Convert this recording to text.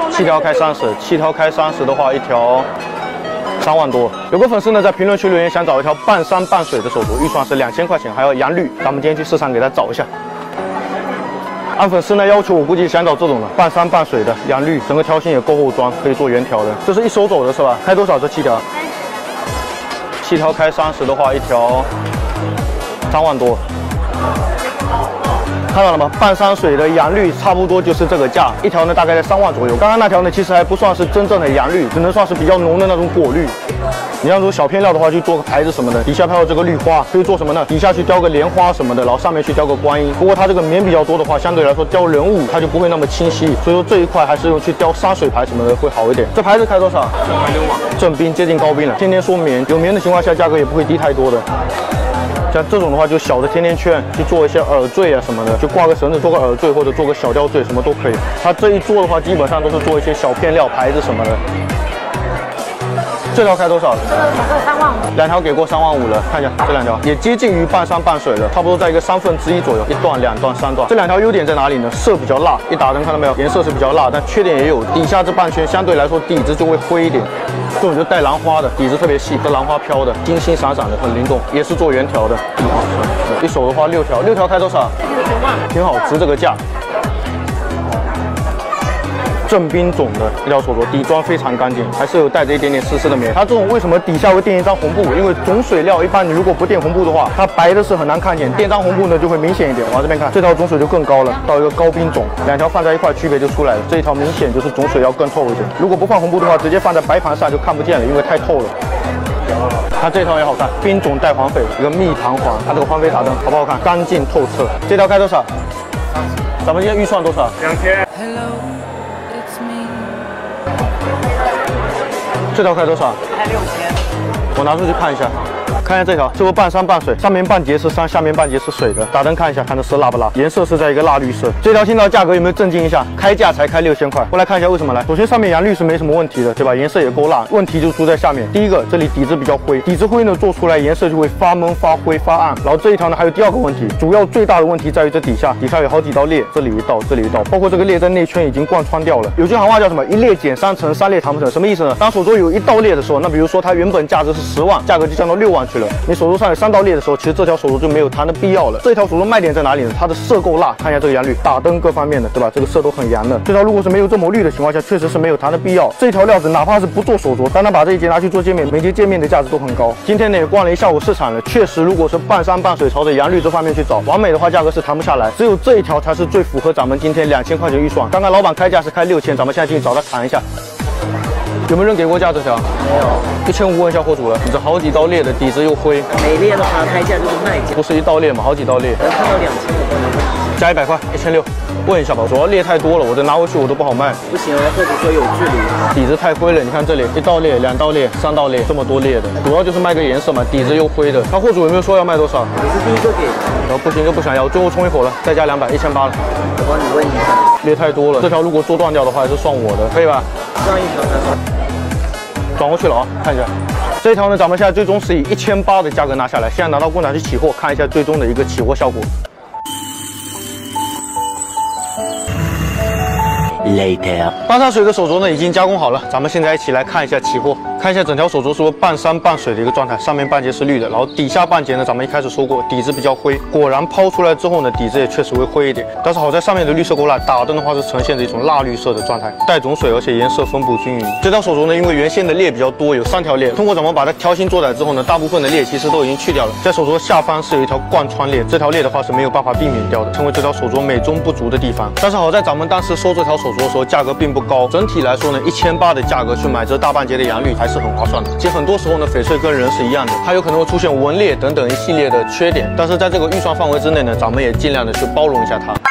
7条开30，7条开30的话，一条3万多。有个粉丝呢在评论区留言想找一条半山半水的手镯，预算是2000块钱，还要阳绿。咱们今天去市场给他找一下。按粉丝呢要求，我估计想找这种的半山半水的阳绿，整个条形也够厚装，可以做圆条的。这是一手走的是吧？开多少？这7条？7条开30的话，一条3万多。看到了吗？半山水的阳绿差不多就是这个价，一条呢大概在3万左右。刚刚那条呢其实还不算是真正的阳绿，只能算是比较浓的那种果绿。你像这种小片料的话，去做个牌子什么的，底下飘这个绿花，可以做什么呢？底下去雕个莲花什么的，然后上面去雕个观音。不过它这个棉比较多的话，相对来说雕人物它就不会那么清晰，所以说这一块还是用去雕山水牌什么的会好一点。这牌子开多少？正冰接近高冰了。天天说棉，有棉的情况下价格也不会低太多的。像这种的话，就小的甜甜圈去做一些耳坠啊什么的，就挂个绳子做个耳坠或者做个小吊坠，什么都可以。它这一做的话，基本上都是做一些小片料牌子什么的。这条开多少？这个总共3万5。2条给过3万5了，看一下这2条也接近于半山半水了，差不多在一个1/3左右，1段、2段、3段。这2条优点在哪里呢？色比较辣，一打灯看到没有？颜色是比较辣，但缺点也有，底下这半圈相对来说底子就会灰一点。这种就带兰花的，底子特别细，这兰花飘的，金星闪闪的，很灵动，也是做圆条的。一手的话6条，6条开多少？9万，挺好，值这个价。正冰种的一条手镯，底砖非常干净，还是有带着一点点丝丝的棉。它这种为什么底下会垫一张红布？因为种水料一般你如果不垫红布的话，它白的是很难看见，垫张红布呢就会明显一点。往这边看，这条种水就更高了，到一个高冰种，2条放在一块区别就出来了。这一条明显就是种水要更透一点，如果不放红布的话，直接放在白盘上就看不见了，因为太透了。它这条也好看，冰种带环翡，一个蜜糖环，它这个环翡打灯好不好看？干净透彻。这条开多少？咱们今天预算多少？2000。这条开多少？开6000。我拿出去看一下，看一下这条，是不是半山半水？上面半截是山，下面半截是水的。打灯看一下，看这丝辣不辣？颜色是在一个蜡绿色。这条听到价格有没有震惊一下？开价才开6000块。过来看一下为什么来。首先上面阳绿是没什么问题的，对吧？颜色也够辣。问题就出在下面。第一个，这里底子比较灰，底子灰呢做出来颜色就会发蒙、发灰、发暗。然后这一条呢还有第2个问题，主要最大的问题在于这底下有好几道裂，这里一道，这里一道，包括这个裂在内圈已经贯穿掉了。有句行话叫什么？一裂减3成，3裂谈不成。什么意思呢？当手镯有1道裂的时候，那比如说它原本价值是10万，价格就降到6万去了。你手镯上有3道裂的时候，其实这条手镯就没有谈的必要了。这条手镯卖点在哪里呢？它的色够辣，看一下这个阳绿，打灯各方面的，对吧？这个色都很阳的。这条如果是没有这么绿的情况下，确实是没有谈的必要。这条料子哪怕是不做手镯，单单把这一节拿去做界面，每节界面的价值都很高。今天呢也逛了一下午市场了，确实如果是半山半水朝着阳绿这方面去找，完美的话价格是谈不下来，只有这一条才是最符合咱们今天2000块钱预算。刚刚老板开价是开6000，咱们现在进去找他谈一下。有没有人给过价这条？没有。1500问一下货主了。你这好几道裂的，底子又灰。 每裂的话开价就是卖价。 不是1道裂吗？好几道裂。 能看到2000的。 加100块，1600。问一下吧，主要裂太多了，我这拿回去我都不好卖。 不行啊，或者说有距离。 底子太灰了，你看这里1道裂、2道裂、3道裂，这么多裂的，主要就是卖个颜色嘛，底子又灰的。他货主有没有说要卖多少？ 你是第一个给的。 然后不行就不想要，最后冲一口了，再加200，1800了。 我帮你问一下。 裂太多了，这条如果做断掉的话，还是算我的，可以吧？ 这样一条才算。 转过去了啊，看一下。这一条呢，咱们现在最终是以1800的价格拿下来，现在拿到工厂去起货，看一下最终的一个起货效果。 Later， 半山水的手镯呢已经加工好了，咱们现在一起来看一下起货，看一下整条手镯是不是半山半水的一个状态，上面半截是绿的，然后底下半截呢，咱们一开始说过底子比较灰，果然抛出来之后呢，底子也确实会灰一点，但是好在上面的绿色够辣，打灯的话是呈现着一种蜡绿色的状态，带种水，而且颜色分布均匀。这条手镯呢，因为原先的裂比较多，有3条裂，通过咱们把它条形做载之后呢，大部分的裂其实都已经去掉了，在手镯下方是有一条贯穿裂，这条裂的话是没有办法避免掉的，成为这条手镯美中不足的地方。但是好在咱们当时收这条手镯的时候，价格并不高，整体来说呢，1800的价格去买这大半截的阳绿还是很划算的。其实很多时候呢，翡翠跟人是一样的，它有可能会出现纹裂等等一系列的缺点，但是在这个预算范围之内呢，咱们也尽量的去包容一下它。